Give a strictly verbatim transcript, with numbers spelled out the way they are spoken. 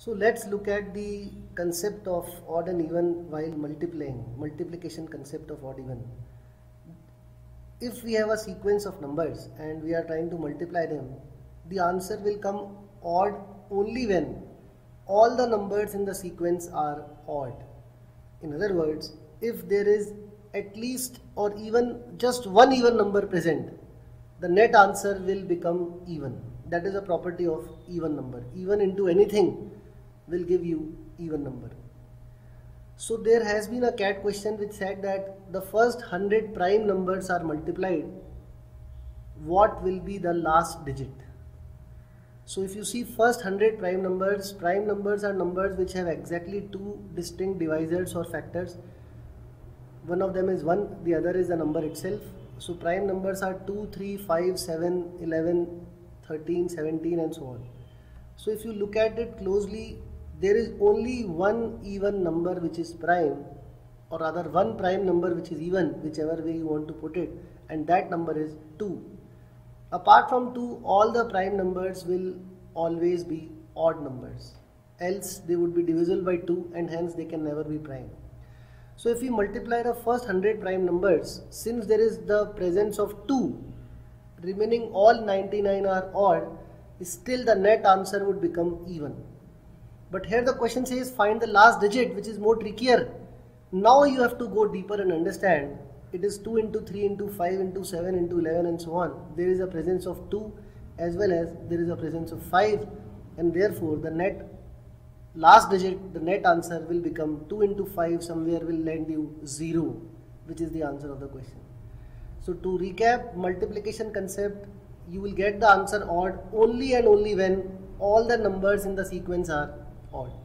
So let's look at the concept of odd and even while multiplying, multiplication concept of odd even. If we have a sequence of numbers and we are trying to multiply them, the answer will come odd only when all the numbers in the sequence are odd. In other words, if there is at least or even just one even number present, the net answer will become even. That is a property of even number. Even into anything will give you even number. So there has been a cat question which said that the first one hundred prime numbers are multiplied, what will be the last digit? So if you see first one hundred prime numbers, prime numbers are numbers which have exactly two distinct divisors or factors. One of them is one, the other is the number itself. So prime numbers are two, three, five, seven, eleven, thirteen, seventeen and so on. So if you look at it closely, there is only one even number which is prime, or rather one prime number which is even, whichever way you want to put it, and that number is two. Apart from two, all the prime numbers will always be odd numbers, else they would be divisible by two and hence they can never be prime. So if we multiply the first one hundred prime numbers, since there is the presence of two, remaining all ninety-nine are odd, still the net answer would become even. But here the question says find the last digit, which is more trickier. Now you have to go deeper and understand it is two into three into five into seven into eleven and so on. There is a presence of two as well as there is a presence of five, and therefore the net last digit, the net answer will become two into five, somewhere will lend you zero, which is the answer of the question. So to recap, multiplication concept, you will get the answer odd only and only when all the numbers in the sequence are odd.